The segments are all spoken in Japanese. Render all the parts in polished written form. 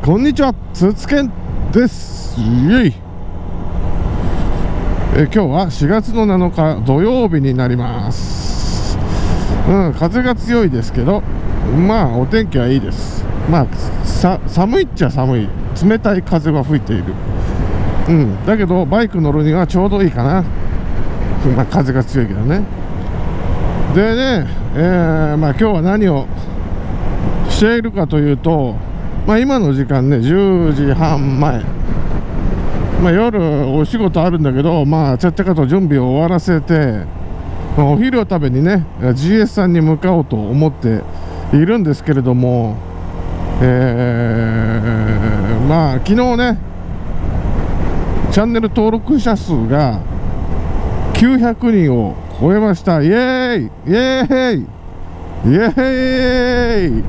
こんにちは、つつけんです。イエイ。今日は4月の7日土曜日になります。風が強いですけど、まあお天気はいいです。まあ寒いっちゃ寒い、冷たい風が吹いている。だけどバイク乗るにはちょうどいいかな。まあ風が強いけどね。でね、まあ今日は何をしているかというと、まあ今の時間ね、10時半前。まあ夜お仕事あるんだけど、まあちゃっちゃかと準備を終わらせて、まあ、お昼を食べにね GS さんに向かおうと思っているんですけれども、まあ昨日ねチャンネル登録者数が900人を超えました。イエーイイエーイイエーイ。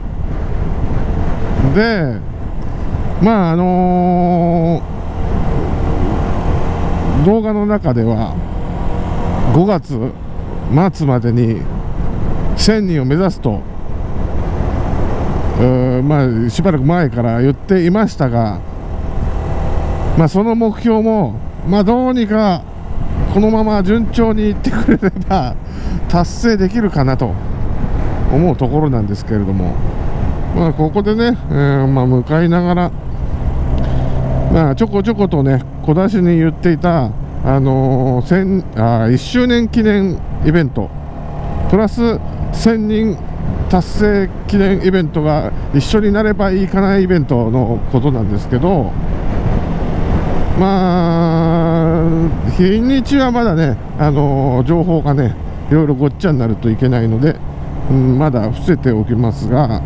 でまあ動画の中では5月末までに1000人を目指すと、まあしばらく前から言っていましたが、まあその目標もまあどうにかこのまま順調にいってくれれば達成できるかなと思うところなんですけれども、まあここでね、まあ向かいながら、まあちょこちょことね小出しに言っていた1周年記念イベントプラス1000人達成記念イベントが一緒になればいいかなイベントのことなんですけど、まあ日にちはまだね、情報がねいろいろごっちゃになるといけないので、まだ伏せておきますが、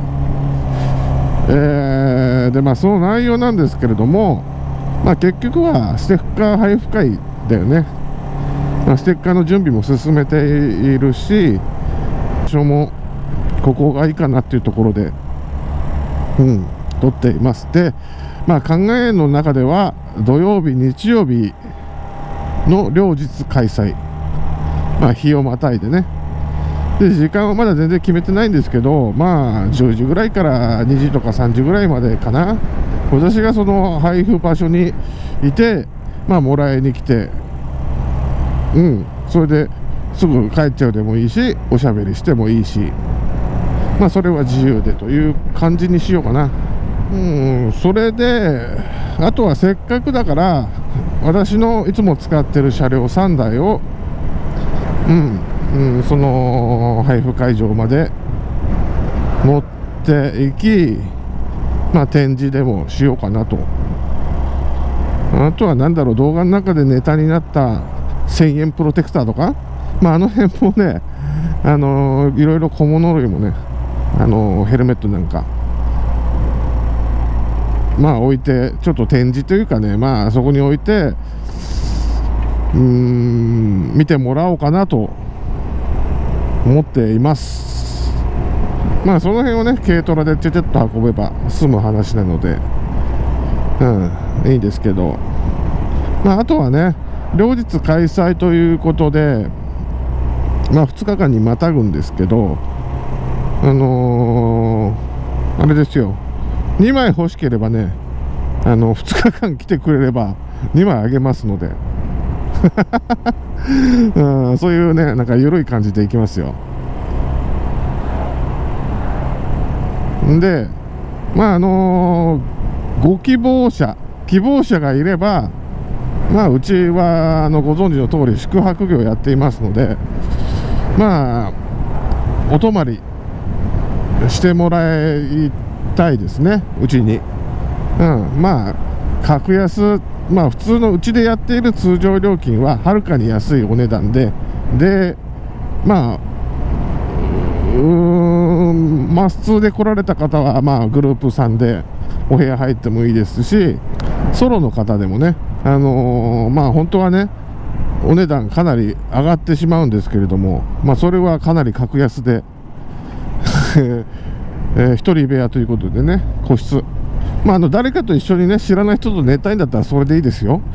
でまあその内容なんですけれども、まあ結局はステッカー配布会だよね。まあ、ステッカーの準備も進めているし、私もここがいいかなっていうところで撮っています。でまあ考えの中では土曜日日曜日の両日開催、まあ日をまたいでね。で時間はまだ全然決めてないんですけど、まあ10時ぐらいから2時とか3時ぐらいまでかな。私がその配布場所にいて、まあもらいに来て、それですぐ帰っちゃうでもいいし、おしゃべりしてもいいし、まあそれは自由でという感じにしようかな。それであとはせっかくだから私のいつも使ってる車両3台をその配布会場まで持っていき、まあ展示でもしようかなと。あとは何だろう、動画の中でネタになった1000円プロテクターとか、まああの辺もね、いろいろ小物類もね、ヘルメットなんかまあ置いて、ちょっと展示というかね、まあそこに置いて見てもらおうかなと思っています。まあその辺をね軽トラでちょちょっと運べば済む話なのでいいんですけど、まああとはね両日開催ということで、まあ2日間にまたぐんですけど、あれですよ、2枚欲しければね2日間来てくれれば2枚あげますのでそういうねなんか緩い感じでいきますよ。でまあご希望者がいれば、まあうちはご存知の通り宿泊業やっていますので、まあお泊まりしてもらいたいですね、うちに。まあ格安、まあ普通のうちでやっている通常料金ははるかに安いお値段で、まあマス2で来られた方はまあグループさんでお部屋入ってもいいですし、ソロの方でもね、まあ本当はねお値段かなり上がってしまうんですけれども、まあそれはかなり格安で一人部屋ということでね、個室、まあ誰かと一緒にね知らない人と寝たいんだったらそれでいいですよ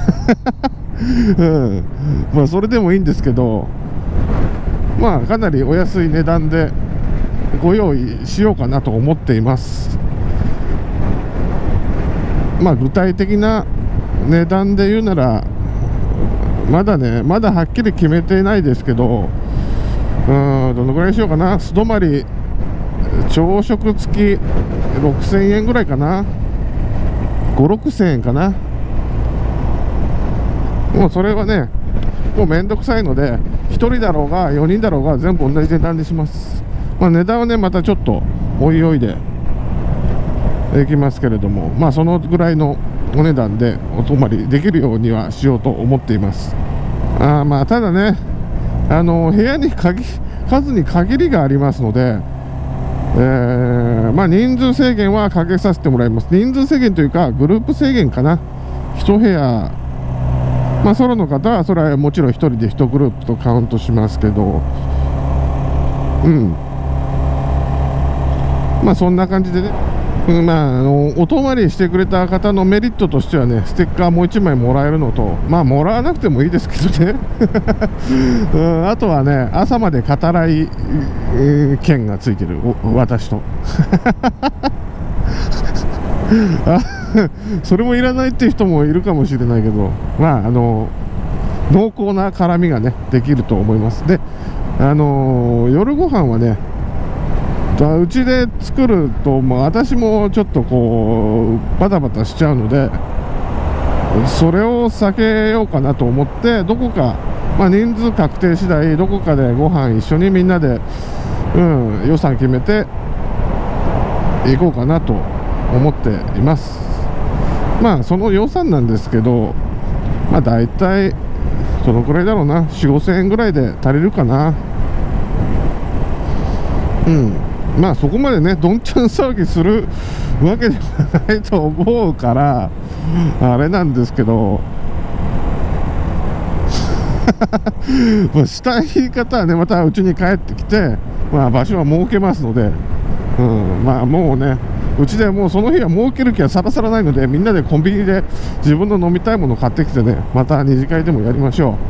まあそれでもいいんですけど、まあかなりお安い値段でご用意しようかなと思っています。 まあ具体的な値段で言うならまだはっきり決めていないですけど、どのぐらいしようかな。素泊まり朝食付き6000円ぐらいかな、5、6000円かな。もうそれはね、もうめんどくさいので、1人だろうが4人だろうが全部同じ値段にします。まあ値段はね、またちょっとおいおいでいきますけれども、まあそのぐらいのお値段でお泊まりできるようにはしようと思っています。まあただね、部屋に数に限りがありますので、まあ人数制限はかけさせてもらいます。人数制限というかグループ制限かな。1部屋、まあソロの方はそれはもちろん1人で1グループとカウントしますけど、まあそんな感じでね、まあお泊まりしてくれた方のメリットとしてはね、ステッカーもう1枚もらえるのと、まあもらわなくてもいいですけどねあとはね、朝まで語らい券がついてる私とそれもいらないっていう人もいるかもしれないけど、まあ濃厚な絡みがねできると思います。で夜ご飯はね、うちで作ると、私もちょっとこうバタバタしちゃうので、それを避けようかなと思って、どこか、人数確定次第どこかでご飯一緒にみんなで、予算決めていこうかなと思っています。まあその予算なんですけど、だいたいそのくらいだろうな、4、5000円ぐらいで足りるかな。まあそこまでねどんちゃん騒ぎするわけではないと思うからあれなんですけどしたい方はね、またうちに帰ってきて、場所は設けますので、もうね、うちでもうその日は設ける気はさらさらないので、みんなでコンビニで自分の飲みたいものを買ってきてね、また二次会でもやりましょう。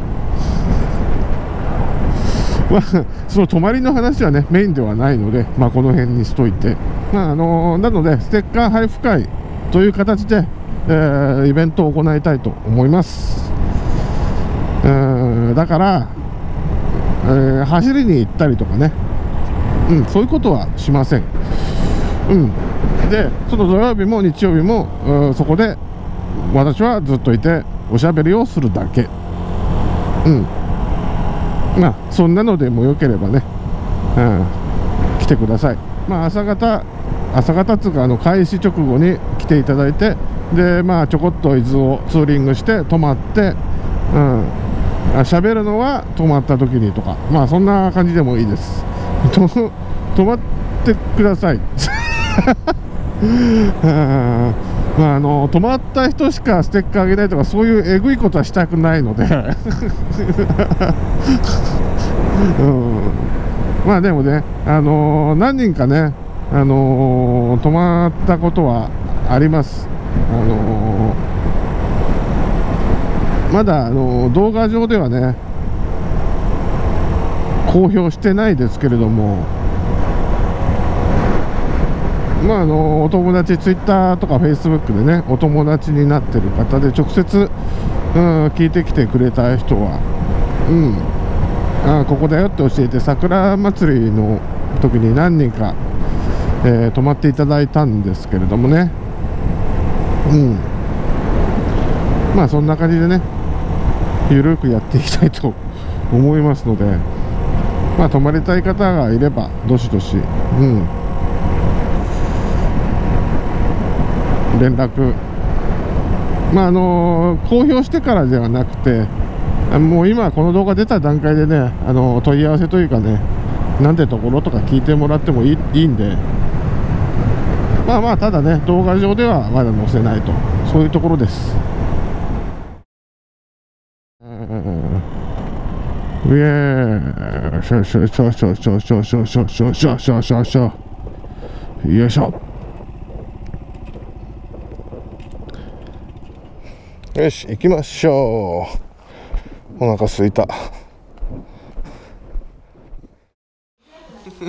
その泊まりの話はねメインではないので、この辺にしといて、なのでステッカー配布会という形で、イベントを行いたいと思います。だから、走りに行ったりとかね、そういうことはしません。でその土曜日も日曜日もそこで私はずっといておしゃべりをするだけ。そんなのでもよければね、来てください。朝方つうか開始直後に来ていただいて、でちょこっと伊豆をツーリングして泊まって、喋るのは泊まった時にとか、そんな感じでもいいです。泊まってください泊まった人しかステッカーあげないとか、そういうえぐいことはしたくないのででもね、何人かね、泊まったことはあります。まだ動画上ではね公表してないですけれども、お友達、ツイッターとかフェイスブックでねお友達になってる方で直接、聞いてきてくれた人は、ここだよって教えて、桜祭りの時に何人か、泊まっていただいたんですけれどもね、そんな感じでねゆるくやっていきたいと思いますので、泊まりたい方がいればどしどし、連絡、公表してからではなくて、もう今この動画出た段階でね問い合わせというかね、なんてところとか聞いてもらってもいいんで、ただね動画上ではまだ載せないと、そういうところです。イエーイ、しょしょしょしょしょしょしょしょしょしょしょしょしょ、よいしょ。よし行きましょう。お腹すいた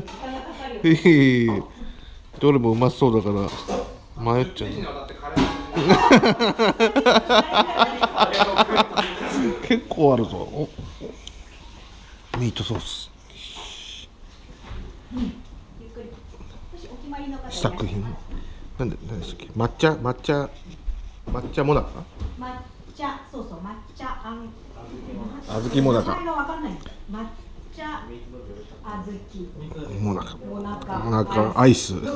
どれもうまそうだから迷っちゃう。 結構あるぞ。おミートソース。試作品。何でしたっけ？抹茶もなか？ 抹茶、そうそう、抹茶小豆もなか。 抹茶、小豆もなかアイス。い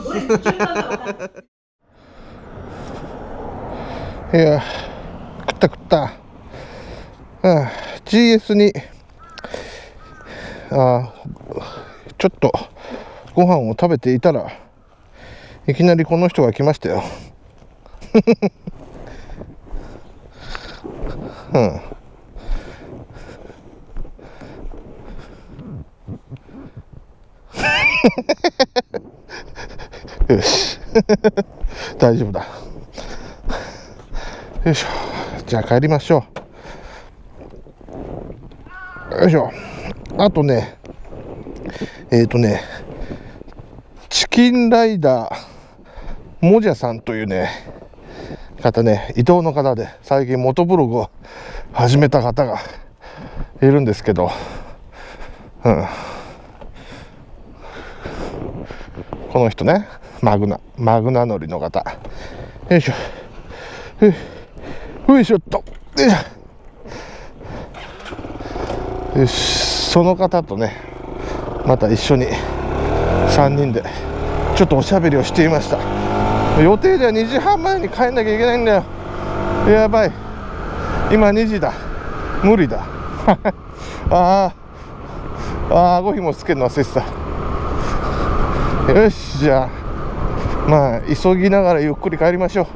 や、食った。GS にちょっとご飯を食べていたらいきなりこの人が来ましたよ。よし大丈夫だ。よいしょ。じゃあ帰りましょう。よいしょ。あとねチキンライダーもじゃさんというね方ね、伊東の方で最近モトブログを始めた方がいるんですけど、この人ね、マグナ乗りの方。よいしょ。よいしょっと。よいしょ。よし、その方とね、また一緒に3人でちょっとおしゃべりをしていました。予定では2時半前に帰んなきゃいけないんだよ。やばい、今2時だ。無理だ。顎ひもつけるの忘れてた。よし、じゃあまあ急ぎながらゆっくり帰りましょう。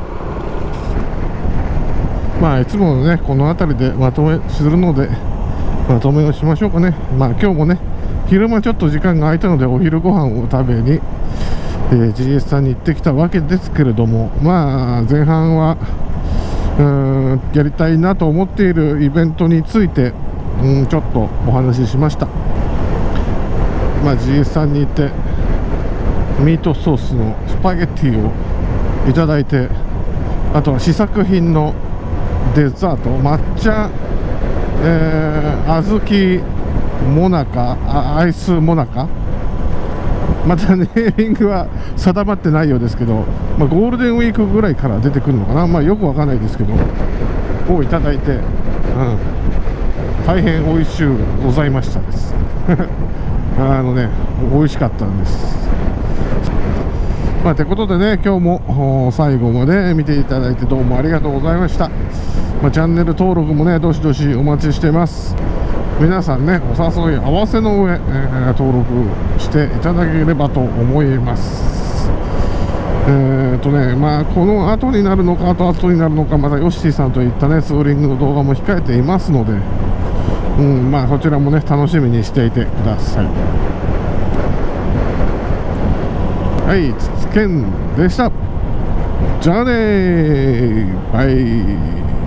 まあいつものねこの辺りでまとめするのでまとめをしましょうかね。まあ今日もね昼間ちょっと時間が空いたのでお昼ご飯を食べに、GS さんに行ってきたわけですけれども、まあ前半はやりたいなと思っているイベントについてちょっとお話ししました。まあ GS さんに行ってミートソースのスパゲッティをいただいて、あとは試作品のデザート抹茶、小豆もなかアイスもなか、またネーミングは定まってないようですけど、まあ、ゴールデンウィークぐらいから出てくるのかな、まあ、よくわかんないですけどをいただいて、大変美味しゅうございましたです美味しかったんです。まあ、てことでね、今日も最後まで見ていただいてどうもありがとうございました。まあ、チャンネル登録もねどしどしお待ちしてます。皆さんねお誘い合わせの上、登録していただければと思います。まあこの後になるのか後になるのか、またヨッシーさんといったねツーリングの動画も控えていますので、まあそちらもね楽しみにしていてください。はい、つつけんでした。じゃあねー、バイ。